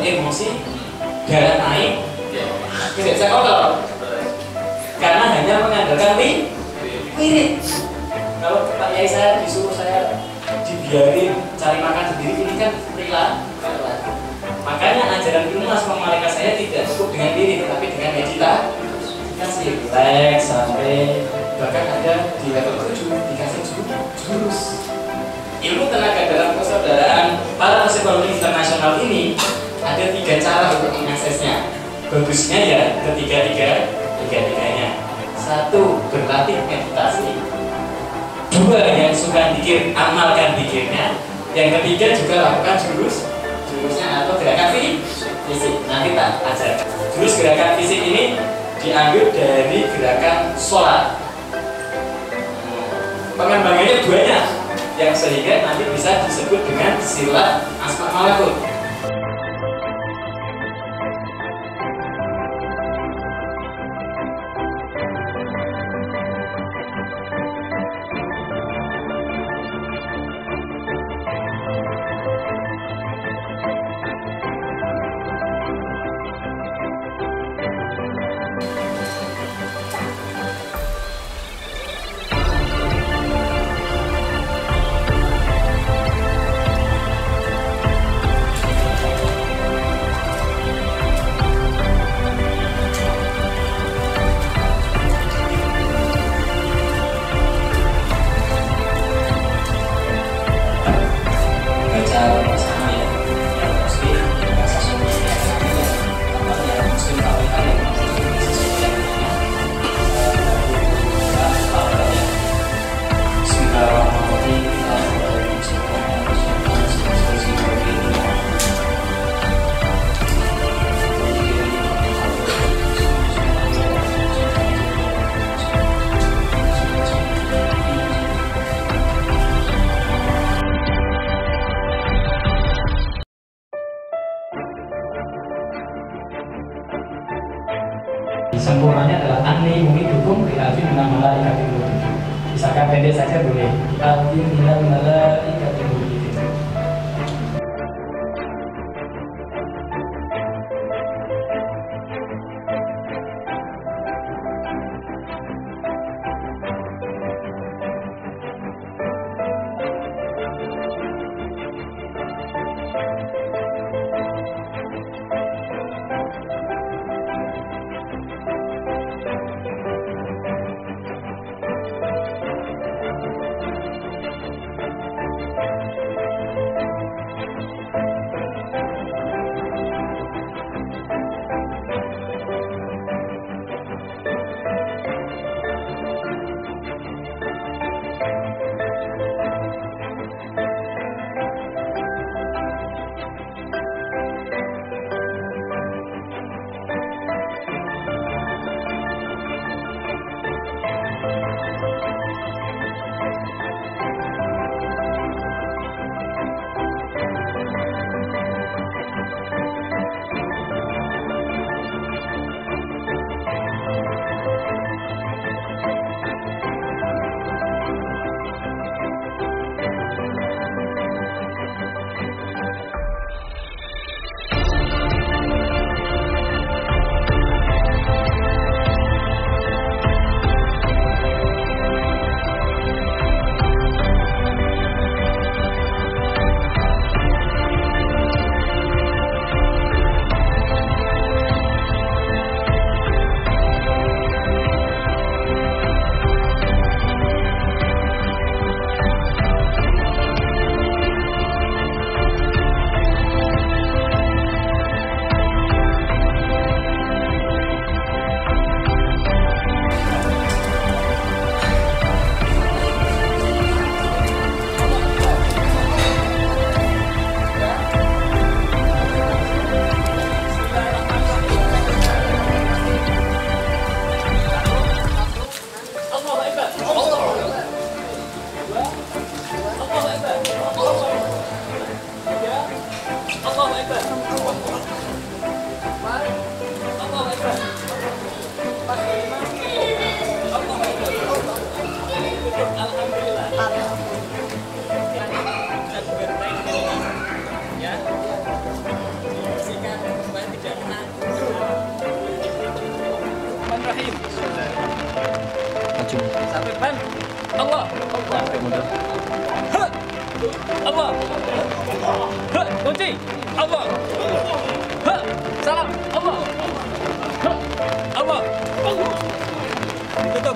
emosi, darah naik, tidak bisa kontrol. Karena hanya mengandalkan wirid. Kalau Pak Yai saya disuruh saya dibiarin cari makan sendiri, ini kan perilaku. Makanya ajaran ilmu Mas Malaikat saya tidak cukup dengan diri, tapi dengan meditasi, relax sampai bahkan ada di level 7 dikasih jurus. Ilmu tenaga dalam persaudaraan para psikologi internasional ini ada 3 cara untuk mengaksesnya. Bagusnya ya tiga-tiganya. 1. Berlatih meditasi. 2. Yang suka dikir, amalkan dikirnya. Yang ketiga juga lakukan jurusnya atau gerakan fisik. Nanti tak ajarkan. Jurus gerakan fisik ini diambil dari gerakan sholat. Pengembangannya banyak, yang sehingga nanti bisa disebut dengan silat asma malakut. Sempurnanya adalah anni mumi dukung di alfi minal malaikati mudhifin. Misalkan pendek saja boleh. Alfi minal malaikati mudhifin. Allah. Allah. Kunci. Allah. Salam. Allah. Allah. Tutup.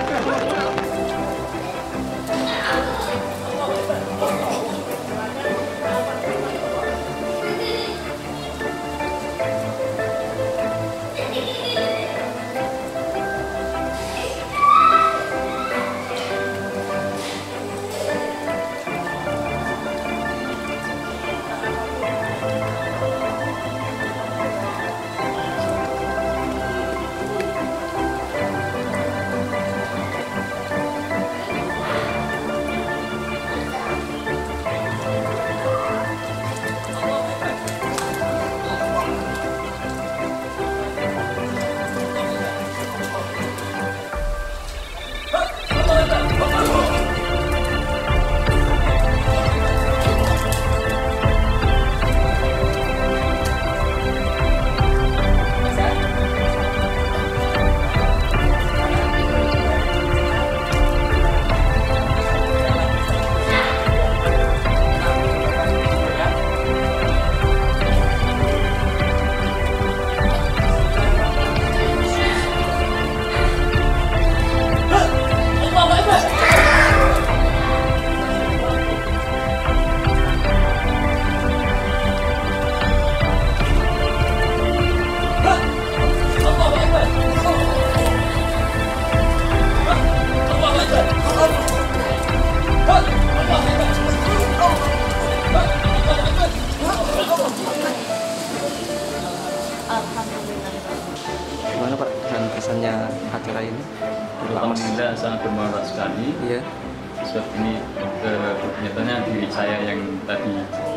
Gimana Pak kesannya acara ini? Alhamdulillah sangat bermanfaat sekali. Iya. Sebab ini kenyataannya diri saya yang tadi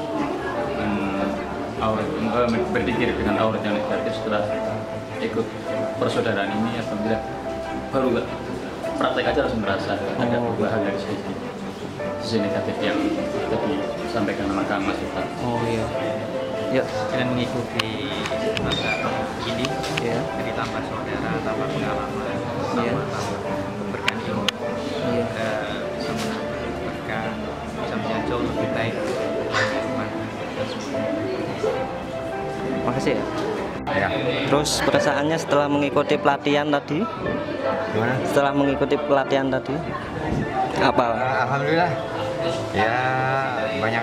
berpikir dengan aurat yang negatif setelah ikut persaudaraan ini, alhamdulillah baru praktek aja langsung merasa ada perubahan dari sisi negatif yang tadi sampaikan sama Kang Mas Ustaz. Oh iya. Ya. Dengan mengikuti masa ini, Ya. jadi tambah saudara, tambah pengalaman, tambah bergantung, bisa menambahkan, bisa menjadi jauh lebih baik. Makasih ya. Ya. Terus perasaannya setelah mengikuti pelatihan tadi? Gimana? Setelah mengikuti pelatihan tadi, apa? Alhamdulillah. Ya banyak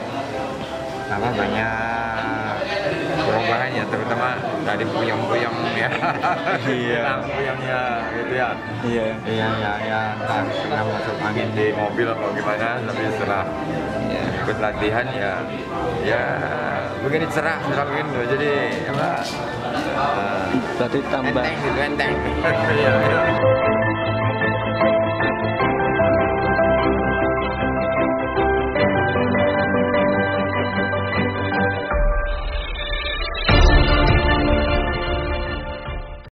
perubahan ya, terutama dari puyeng-puyeng ya. Iya. Puyengnya gitu ya. Iya. Iya ya. Entah pernah masuk angin di mobil atau gimana, tapi setelah ikut latihan ya begini cerah begini. Jadi apa? Berarti tambah. Enteng gitu, enteng. Iya.